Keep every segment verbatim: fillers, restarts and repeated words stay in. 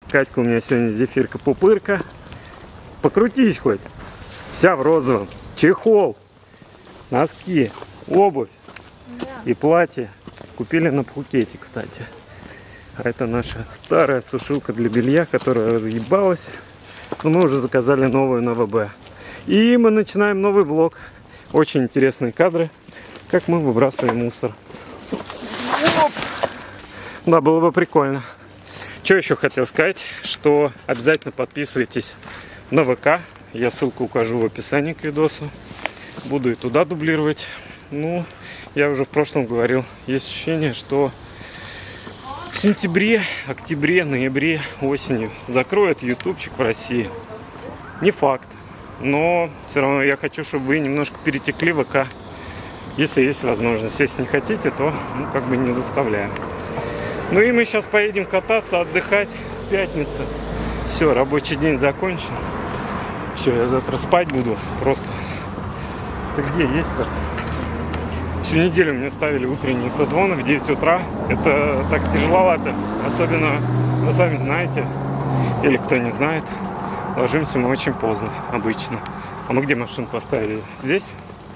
Катька у меня сегодня зефирка-пупырка. Покрутись хоть. Вся в розовом. Чехол, носки, обувь, да, и платье. Купили на Пхукете, кстати. А это наша старая сушилка для белья, которая разъебалась. Но мы уже заказали новую на ВБ. И мы начинаем новый влог. Очень интересные кадры, как мы выбрасываем мусор. Оп! Да, было бы прикольно. Что еще хотел сказать, что обязательно подписывайтесь на ВК. Я ссылку укажу в описании к видосу. Буду и туда дублировать. Ну, я уже в прошлом говорил, есть ощущение, что в сентябре, октябре, ноябре, осенью закроют ютубчик в России. Не факт. Но все равно я хочу, чтобы вы немножко перетекли в ВК. Если есть возможность. Если не хотите, то ну, как бы не заставляем. Ну и мы сейчас поедем кататься, отдыхать. Пятница. Все, рабочий день закончен. Все, я завтра спать буду. Просто. Ты где есть-то? Всю неделю мне ставили утренние созвоны в девять утра. Это так тяжеловато. Особенно, вы сами знаете, или кто не знает, ложимся мы очень поздно обычно. А мы где машину поставили? Здесь?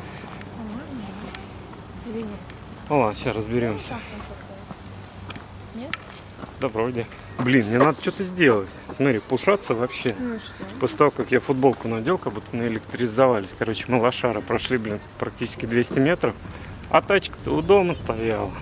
Ну ладно, сейчас разберемся. Нет? Да вроде. Блин, мне надо что-то сделать. Смотри, пушаться вообще. Ну что? После того, как я футболку надел, как будто наэлектризовались. Короче, мы лошара прошли, блин, практически двести метров. А тачка-то у дома стояла.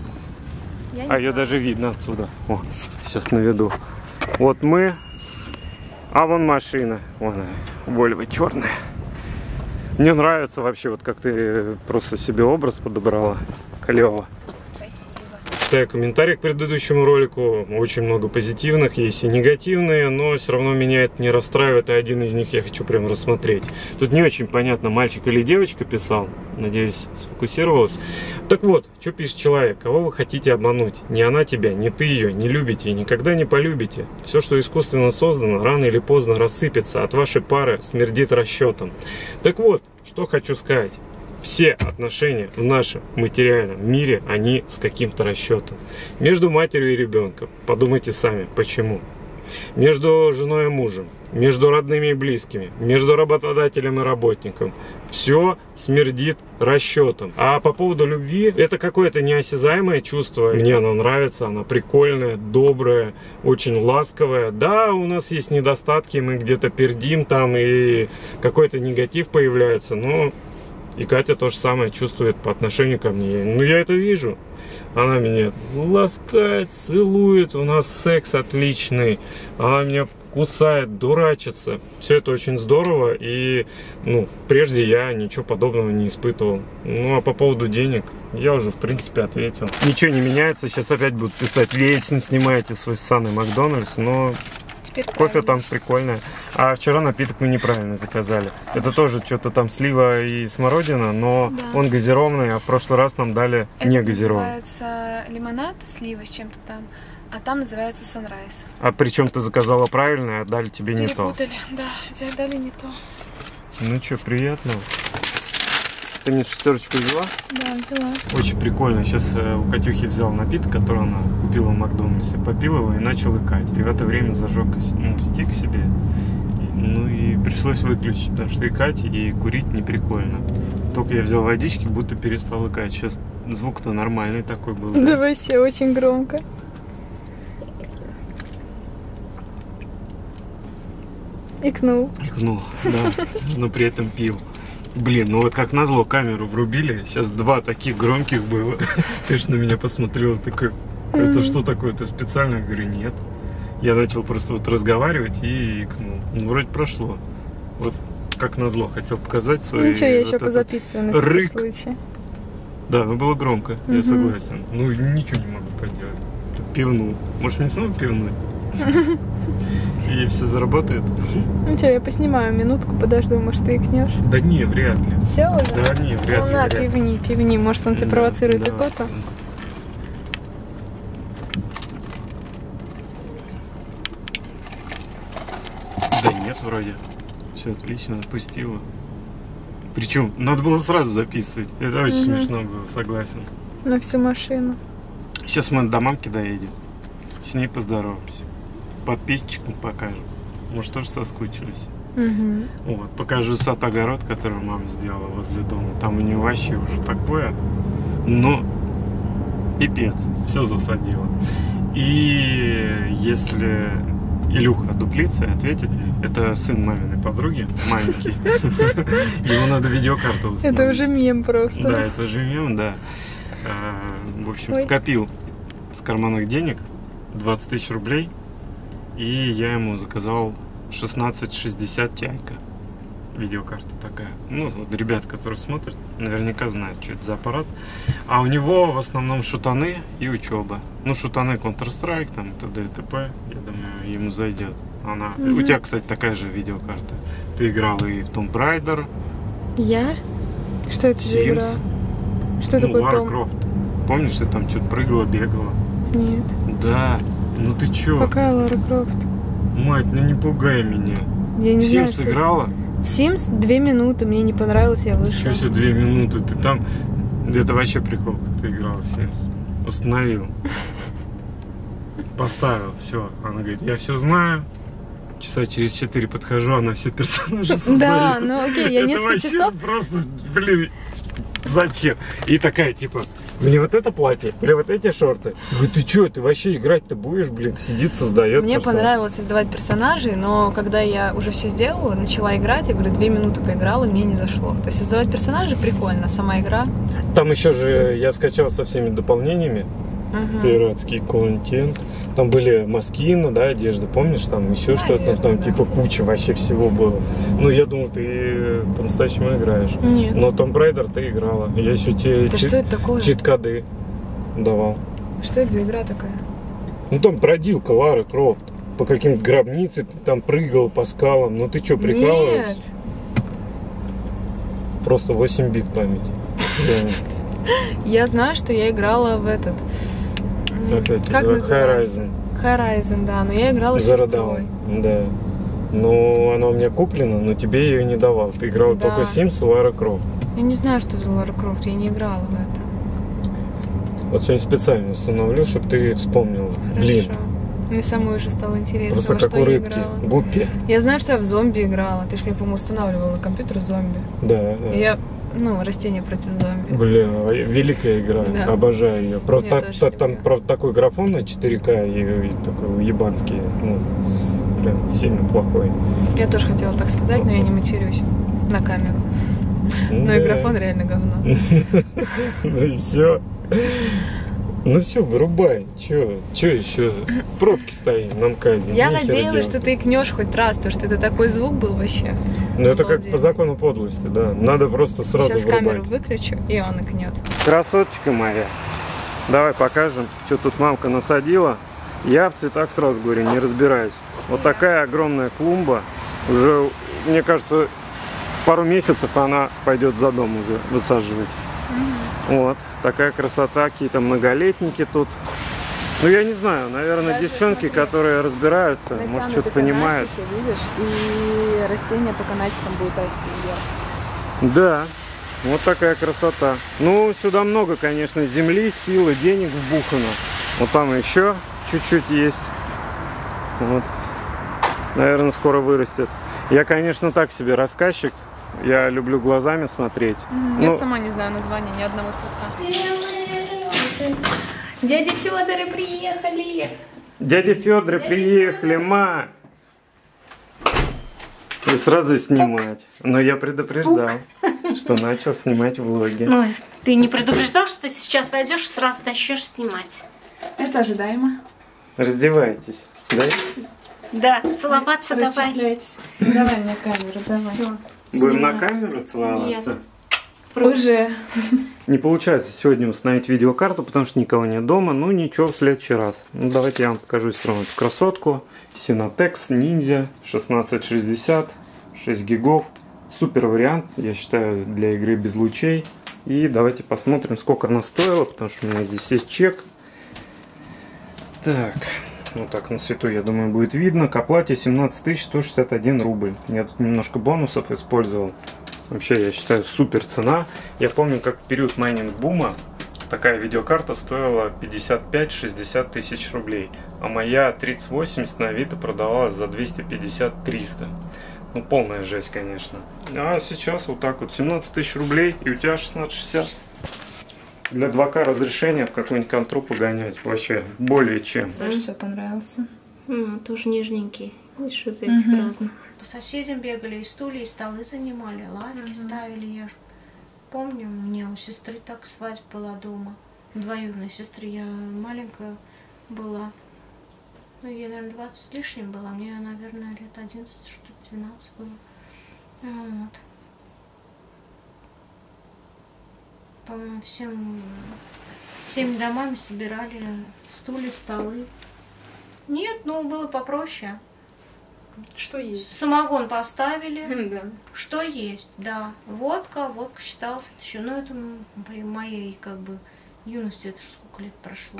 Я а ее знаю. Даже видно отсюда. О, сейчас наведу. Вот мы. А вон машина. Вон она, Вольво черная. Мне нравится вообще, вот как ты просто себе образ подобрала. Клево. Читаю комментарии к предыдущему ролику, очень много позитивных, есть и негативные, но все равно меня это не расстраивает, и один из них я хочу прям рассмотреть. Тут не очень понятно, мальчик или девочка писал, надеюсь, сфокусировалась. Так вот, что пишет человек, кого вы хотите обмануть? Не она тебя, не ты ее, не любите и никогда не полюбите. Все, что искусственно создано, рано или поздно рассыпется, от вашей пары смердит расчетом. Так вот, что хочу сказать. Все отношения в нашем материальном мире, они с каким-то расчетом. Между матерью и ребенком. Подумайте сами, почему. Между женой и мужем. Между родными и близкими. Между работодателем и работником. Все смердит расчетом. А по поводу любви, это какое-то неосязаемое чувство. Мне она нравится, она прикольная, добрая, очень ласковая. Да, у нас есть недостатки, мы где-то пердим там и какой-то негатив появляется, но... И Катя то же самое чувствует по отношению ко мне. Ну, я это вижу. Она меня ласкает, целует. У нас секс отличный. Она меня кусает, дурачится. Все это очень здорово. И, ну, прежде я ничего подобного не испытывал. Ну, а по поводу денег, я уже, в принципе, ответил. Ничего не меняется. Сейчас опять будут писать: вечно снимаете свой ссаный Макдональдс. Но... кофе там прикольное. А вчера напиток мы неправильно заказали. Это тоже что-то там слива и смородина, но да, он газированный, а в прошлый раз нам дали это не газированный. Это называется лимонад, слива с чем-то там, а там называется Sunrise. А причем ты заказала правильно, а дали тебе не то. Перепутали, да, дали не то. Ну что, приятно. Ты мне шестерочку взяла? Да, взяла. Очень прикольно. Сейчас э, у Катюхи взял напиток, который она купила в Макдональдсе, попил его и начал икать. И в это время зажег, ну, стик себе. И, ну и пришлось выключить, потому что икать и курить не прикольно. Только я взял водички, будто перестал икать. Сейчас звук-то нормальный такой был. Да, да, вообще очень громко. Икнул. Икнул, да. Но при этом пил. Блин, ну вот как назло камеру врубили, сейчас два таких громких было. Ты ж на меня посмотрела, такой, это что такое, ты специально? Я говорю, нет. Я начал просто вот разговаривать и икнул. Ну, вроде прошло. Вот как назло, хотел показать свои... Ничего, я вот еще позаписываю на всякий случай. Да, ну было громко, угу, я согласен. Ну, ничего не могу поделать. Пивнул. Может, мне снова пивнуть? И все заработает. Ну что, я поснимаю минутку, подожду, может ты икнешь? Да не, вряд ли. Все уже? Да не, вряд ли. Ну на, пивни, пивни, может он тебя провоцирует икоту? Да нет, вроде. Все отлично, отпустила. Причем, надо было сразу записывать. Это очень угу, смешно было, согласен. На всю машину. Сейчас мы до мамки доедем. С ней поздороваемся. подписчикам покажем. Может, тоже соскучились. Угу. Вот, покажу сад-огород, который мама сделала возле дома. Там у нее вообще уже такое, но пипец, все засадила. И если Илюха дуплится, ответит мне, это сын маминой подруги, маленький, ему надо видеокарту установить. Это уже мем просто. Да, это уже мем, да. В общем, скопил с карманных денег двадцать тысяч рублей, и я ему заказал шестнадцать шестьдесят Тяйка. Видеокарта такая. Ну, вот ребят, которые смотрят, наверняка знают, что это за аппарат. А у него в основном шутаны и учеба. Ну, шутаны Counter-Strike, там, т.д. и т.п. Я думаю, ему зайдет. Она... Mm-hmm. У тебя, кстати, такая же видеокарта. Ты играла и в Tomb Raider. Я? Что это за игра? Что ну, такое Лара Том? Крофт. Помнишь, ты там что-то прыгала, бегала? Нет. Да. Ну ты чё? Какая Лара Крофт? Мать, ну не пугай меня. Я не в знаю, Sims играла? В Sims две минуты, мне не понравилось, я вышла. Ничего себе, две минуты, ты там... Это вообще прикол, как ты играла в Sims. Установил. Поставил, все. Она говорит, я все знаю. Часа через четыре подхожу, она все персонажи создает. Да, ну окей, я несколько часов... просто, блин, зачем? И такая, типа, мне вот это платье, или вот эти шорты. Говорю, ты что, ты вообще играть-то будешь, блин, сидит, создает. Мне персонаж. понравилось создавать персонажей, но когда я уже все сделала, начала играть, я говорю, две минуты поиграла, мне не зашло. То есть создавать персонажей прикольно, сама игра. Там еще же я скачал со всеми дополнениями. Угу. Пиратский контент. Там были маскины, да, одежда, помнишь, там еще что-то, там да. типа куча вообще всего было. Ну, я думал, ты по-настоящему играешь. Нет. Но Tomb Raider ты играла. Я еще тебе да чит- что это такое? чит-коды давал. Что это за игра такая? Ну, там бродилка Лара Крофт. По каким-то гробнице ты там прыгал по скалам. Ну, ты что, прикалываешься? Нет. Просто восемь бит памяти. Я знаю, что я играла в этот... Опять как называется? Horizon. Horizon, да, но я играла с сестрой. Да. Но она у меня куплена, но тебе ее не давал. Ты играла да. только Sims и Лара Крофт. Я не знаю, что за Лара Крофт, я не играла в это. Вот сегодня специально установлю, чтобы ты вспомнила. Хорошо. Блин. Мне самой уже стало интересно, Просто во как что у я рыбки. играла. Гуппи. Я знаю, что я в зомби играла. Ты же мне, по-моему, устанавливала компьютер зомби. Да, да. И я, ну, растение против зомби. Блин, великая игра. Да. Обожаю ее. Правда, Я та, тоже та, люблю. там правда, такой графон на четыре ка и, и такой уебанский. Ну, прям сильно плохой. Я тоже хотела так сказать, но я не матерюсь на камеру. Но Да. и графон реально говно. Ну и все. Ну все, вырубай. Че, че еще? В пробке стоим на МКАДе. Я Нехера надеялась, делать. что ты икнешь хоть раз, потому что это такой звук был вообще. Ну это как Обалдеть. по закону подлости, да. Надо просто сразу Сейчас вырубать. камеру выключу, и он икнет. Красоточка моя. Давай покажем, что тут мамка насадила. Я в цветах сразу говорю, не разбираюсь. Вот такая огромная клумба. Уже, мне кажется, пару месяцев она пойдет за дом уже высаживать. Mm-hmm. Вот. Такая красота, какие-то многолетники тут. Ну, я не знаю, наверное, даже девчонки, смотри, которые разбираются, может, что-то понимают. Видишь, и растения по канатикам будут расти вверх. Да, вот такая красота. Ну, сюда много, конечно, земли, силы, денег вбухано. Вот там еще чуть-чуть есть. Вот. Наверное, скоро вырастет. Я, конечно, так себе рассказчик. Я люблю глазами смотреть. Mm, ну, я сама не знаю названия ни одного цветка. Дяди Федоры приехали. Дяди Федоры приехали, ма. И сразу снимать. Но я предупреждал, что начал снимать влоги. Ну, ты не предупреждал, что ты сейчас войдешь и сразу начнешь снимать? Это ожидаемо. Раздевайтесь, да? Да, целоваться давай. Давай на камеру, давай. Все. Будем на камеру целоваться? Нет. Уже. Не получается сегодня установить видеокарту, потому что никого нет дома. Ну ничего, в следующий раз. Ну, давайте я вам покажу все равно эту красотку. Синотекс Ninja шестнадцать шестьдесят, шесть гигов. Супер вариант, я считаю, для игры без лучей. И давайте посмотрим, сколько она стоила, потому что у меня здесь есть чек. Так, вот так на свету, я думаю, будет видно. К оплате семнадцать тысяч сто шестьдесят один рубль. Я тут немножко бонусов использовал. Вообще, я считаю, супер цена. Я помню, как в период майнинг-бума такая видеокарта стоила пятьдесят пять — шестьдесят тысяч рублей, а моя тридцать восемьдесят на Авито продавалась за двести пятьдесят — триста. Ну, полная жесть, конечно. А сейчас вот так вот семнадцать тысяч рублей, и у тебя шестнадцать шестьдесят. Для два ка разрешения в какую-нибудь контру погонять вообще более чем. Тоже все понравился. Ну, тоже нежненький. Видишь, из этих Угу. разных. По соседям бегали, и стулья, и столы занимали, лавки Угу. ставили. Я ж помню, у меня у сестры так свадьба была дома. Двоюродной сестры. Я маленькая была. Ну, ей, наверное, двадцать с лишним было. Мне, наверное, лет одиннадцать, что ли, двенадцать было. Вот. По-моему, всем, всеми домами собирали стулья, столы. Нет, ну, было попроще. Что есть? Самогон поставили. Да. Что есть, да. Водка, водка считалась это еще. Ну, это при моей, как бы, юности, это ж сколько лет прошло.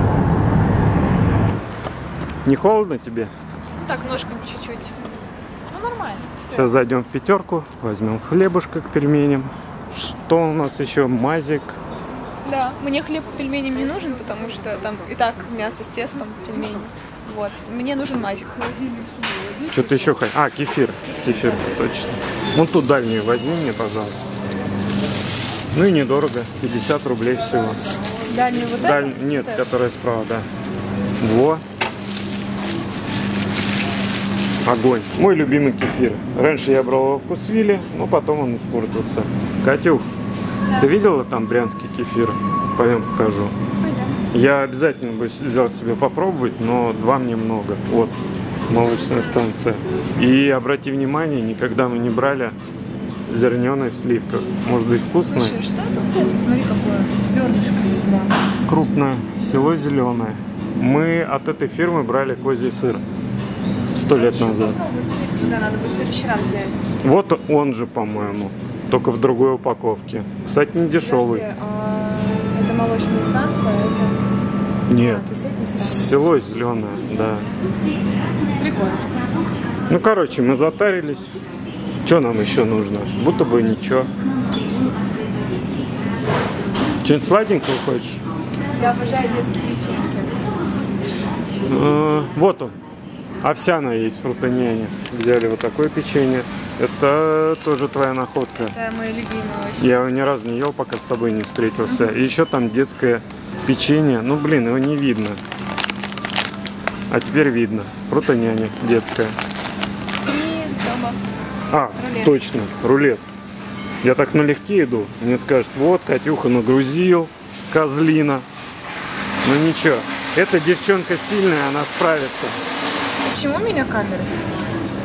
Не холодно тебе? Ну так, ножками чуть-чуть. Ну, нормально. Сейчас зайдем в пятерку, возьмем хлебушка к пельменям. Что у нас еще? Мазик. Да, мне хлеб пельменям не нужен, потому что там и так мясо с тестом, пельмени. Вот, мне нужен мазик. Что-то еще хоть. А, кефир. Кефир, точно. Вон ту дальнюю возьми мне, пожалуйста. Ну и недорого. пятьдесят рублей всего. Дальнюю вот Даль... эту? Нет, Вот эту. которая справа, да. Во. Огонь. Мой любимый кефир. Раньше я брал его вкусвилли, но потом он испортился. Катюх, Да. ты видела там брянский кефир? Пойдем покажу. Пойдем. Я обязательно бы взял себе попробовать, но два мне много. Вот, молочная станция. И обрати внимание, никогда мы не брали зерненой в сливках. Может быть вкусное? Слушай, что это вот это? Смотри, какое зернышко. Да. Крупное, село зеленое. Мы от этой фирмы брали козий сыр сто лет Хочу назад. попробовать сливки, да, надо будет в следующий раз взять. Вот он же, по-моему, только в другой упаковке. Кстати, не дешевый. Подожди, а это молочная станция, это... Нет, А, ты с этим сравниваешь? село зеленое, да. Прикольно. Ну, короче, мы затарились. Что нам еще нужно? Будто бы ничего. Что-нибудь сладенького хочешь? Я обожаю детские печеньки. Э, Вот он. Овсяное есть, фрутоняня. Взяли вот такое печенье. Это тоже твоя находка. Это мои любимые вообще. Я его ни разу не ел, пока с тобой не встретился. И еще там детское печенье. Ну, блин, его не видно. А теперь видно. Фрутоняня детская. И с дома. А, Рулет. точно, рулет. Я так налегке иду. Мне скажут, вот, Катюха нагрузил, козлина. Ну ничего, эта девчонка сильная, она справится. Почему меня камера снимает?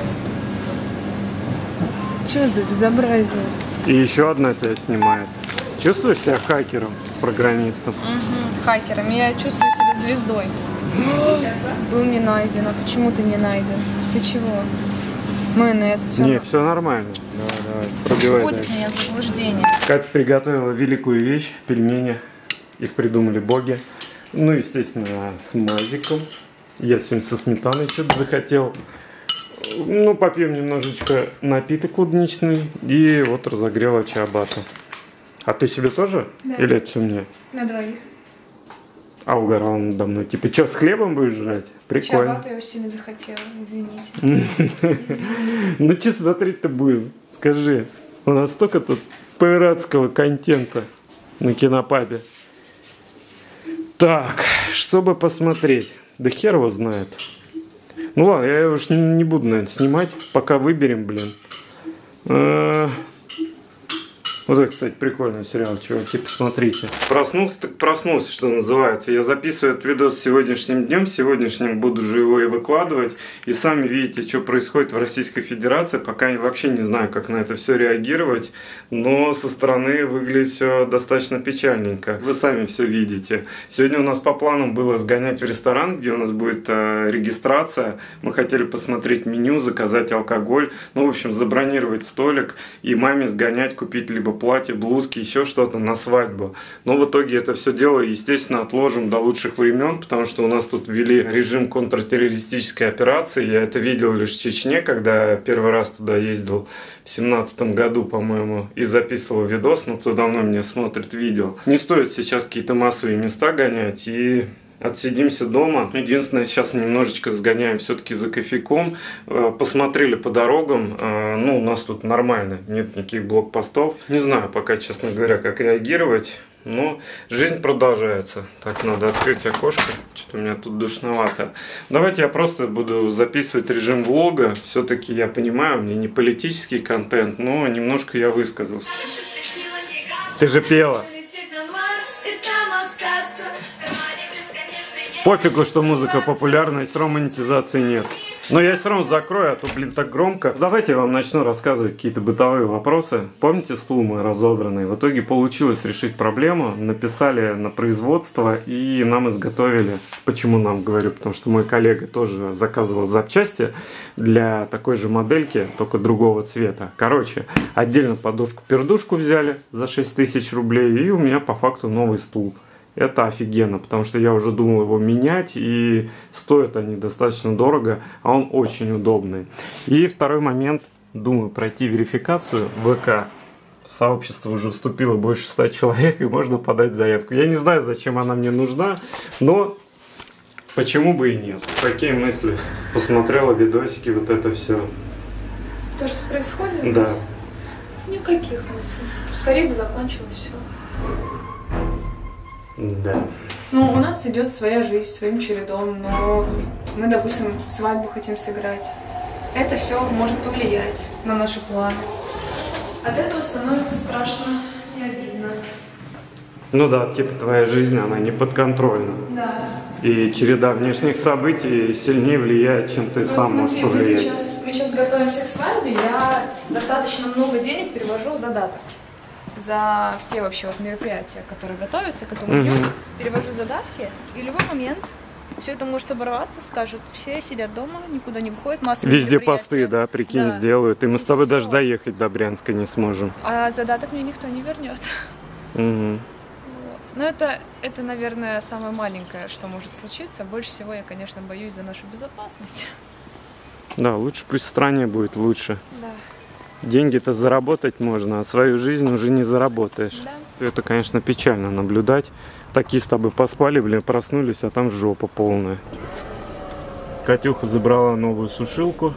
Что за безобразие? И еще одна тебя снимает. Чувствуешь себя хакером, программистом? Угу, хакером. Я чувствую себя звездой. Был не найден, а почему ты не найден? Ты чего? Майонез, все. Не, все нормально. Давай, давай, пробивай Вводит дальше. меня в заблуждение. Катя приготовила великую вещь, пельмени. Их придумали боги. Ну, естественно, с мазиком. Я сегодня со сметаной что-то захотел. Ну, попьем немножечко напиток клубничный. И вот разогрела чиабатта. А ты себе тоже? Да. Или это все мне? На двоих. А угорал надо мной. Типа, что, с хлебом будешь жрать? Прикольно. Чиабатту я очень сильно захотела, извините. Извините. Ну, что смотреть-то будем? Скажи. У нас столько тут пиратского контента на Кинопабе. Так, чтобы посмотреть. Да хер его знает. Ну ладно, я уж не буду, наверное, снимать. Пока выберем, блин. А, Вот это, кстати, прикольный сериал, чуваки, посмотрите. Проснулся, так проснулся, что называется. Я записываю этот видос сегодняшним днем. Сегодняшним буду же его и выкладывать. И сами видите, что происходит в Российской Федерации. Пока я вообще не знаю, как на это все реагировать. Но со стороны выглядит все достаточно печальненько. Вы сами все видите. Сегодня у нас по плану было сгонять в ресторан, где у нас будет э, регистрация. Мы хотели посмотреть меню, заказать алкоголь. Ну, в общем, забронировать столик и маме сгонять, купить либо либо платье, блузки, еще что-то на свадьбу. Но в итоге это все дело, естественно, отложим до лучших времен, потому что у нас тут ввели режим контртеррористической операции. Я это видел лишь в Чечне, когда первый раз туда ездил в семнадцатом году, по-моему, и записывал видос. Но кто давно меня смотрит, видео. Не стоит сейчас какие-то массовые места гонять и... Отсидимся дома. Единственное, сейчас немножечко сгоняем все-таки за кофейком. Посмотрели по дорогам. Ну, у нас тут нормально. Нет никаких блокпостов. Не знаю пока, честно говоря, как реагировать. Но жизнь продолжается. Так, надо открыть окошко. Что-то у меня тут душновато. Давайте я просто буду записывать режим влога. Все-таки я понимаю, у меня не политический контент, но немножко я высказался. Ты же пела. Пофигу, что музыка популярна, с романтизации нет. Но я все равно закрою, а то, блин, так громко. Давайте я вам начну рассказывать какие-то бытовые вопросы. Помните стул мой разодранный? В итоге получилось решить проблему. Написали на производство и нам изготовили. Почему нам, говорю? Потому что мой коллега тоже заказывал запчасти для такой же модельки, только другого цвета. Короче, отдельно подушку-пердушку взяли за шесть тысяч рублей. И у меня по факту новый стул. Это офигенно, потому что я уже думал его менять, и стоят они достаточно дорого, а он очень удобный. И второй момент, думаю пройти верификацию в ВК. Сообщество уже вступило больше ста человек, и можно подать заявку. Я не знаю, зачем она мне нужна, но почему бы и нет. Какие мысли? Посмотрела видосики, вот это все. То, что происходит? Да. Никаких мыслей. Скорее бы закончилось все. Да. Ну, у нас идет своя жизнь, своим чередом, но мы, допустим, свадьбу хотим сыграть. Это все может повлиять на наши планы. От этого становится страшно и обидно. Ну да, типа твоя жизнь, она не подконтрольна. Да. И череда внешних событий сильнее влияет, чем ты Просто сам можешь смотри, повлиять. Мы сейчас, мы сейчас готовимся к свадьбе, я достаточно много денег перевожу за дату. За все вообще вот мероприятия, которые готовятся к этому дню, mm-hmm. перевожу задатки, и в любой момент все это может оборваться, скажут, все сидят дома, никуда не выходят, массовые Везде посты, да, прикинь, да. сделают, и мы и с тобой все. даже доехать до Брянска не сможем. А задаток мне никто не вернет. Mm-hmm. Вот. Но это, это, наверное, самое маленькое, что может случиться. Больше всего я, конечно, боюсь за нашу безопасность. Да, лучше пусть в стране будет лучше. Да. Деньги-то заработать можно, а свою жизнь уже не заработаешь. Да. Это, конечно, печально наблюдать. Такие с тобой поспали, блин, проснулись, а там жопа полная. Катюха забрала новую сушилку.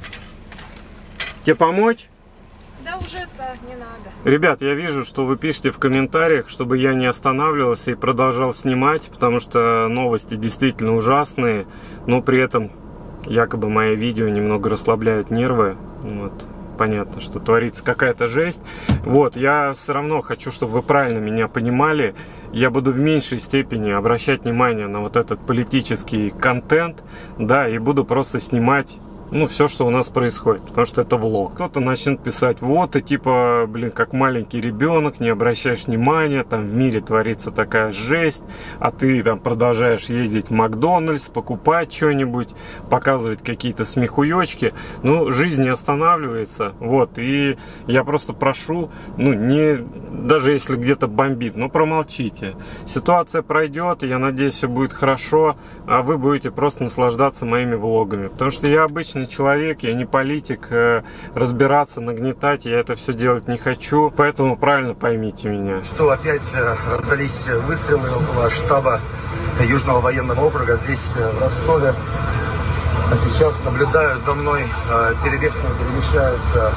Тебе помочь? Да уже-то не надо. Ребят, я вижу, что вы пишете в комментариях, чтобы я не останавливался и продолжал снимать, потому что новости действительно ужасные, но при этом якобы мои видео немного расслабляют нервы. Вот. Понятно, что творится какая-то жесть. Вот, я все равно хочу, чтобы вы правильно меня понимали. Я буду в меньшей степени обращать внимание на вот этот политический контент, да, и буду просто снимать, ну, все, что у нас происходит, потому что это влог. Кто-то начнет писать, вот, ты типа, блин, как маленький ребенок, не обращаешь внимания, там в мире творится такая жесть, а ты там продолжаешь ездить в Макдональдс, покупать что-нибудь, показывать какие-то смехуёчки. Ну, жизнь не останавливается, вот, и я просто прошу, ну, не, даже если где-то бомбит, ну, промолчите. Ситуация пройдет, и я надеюсь, все будет хорошо, а вы будете просто наслаждаться моими влогами, потому что я обычно человек, я не политик, разбираться, нагнетать, я это все делать не хочу, поэтому правильно поймите меня. Что опять раздались выстрелы около штаба Южного военного округа здесь, в Ростове. А сейчас наблюдаю за мной, перебежками перемещаются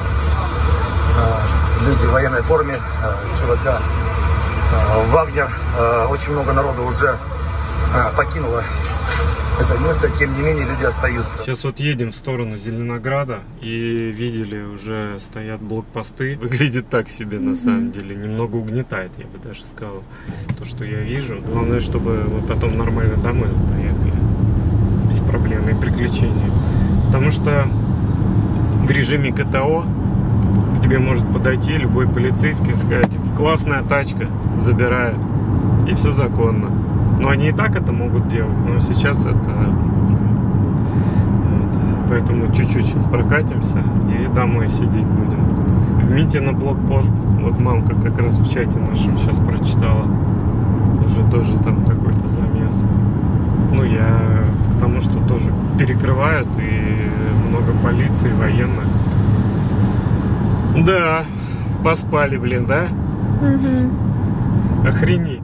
люди в военной форме, ЧВК Вагнер. Очень много народу уже покинуло это место, тем не менее люди остаются. Сейчас вот едем в сторону Зеленограда и видели, уже стоят блокпосты. Выглядит так себе на самом деле, немного угнетает, я бы даже сказал, то, что я вижу. Главное, чтобы мы потом нормально домой доехали, без проблем и приключений. Потому что в режиме КТО к тебе может подойти любой полицейский и сказать, классная тачка, забираю, и все законно. Но они и так это могут делать, но сейчас это... Вот. Поэтому чуть-чуть сейчас прокатимся и домой сидеть будем. в Мите на блокпост. Вот мамка как раз в чате нашем сейчас прочитала. Уже тоже там какой-то замес. Ну, я к тому, что тоже перекрывают и много полиции, военных. Да, поспали, блин, да? Угу. Охренеть.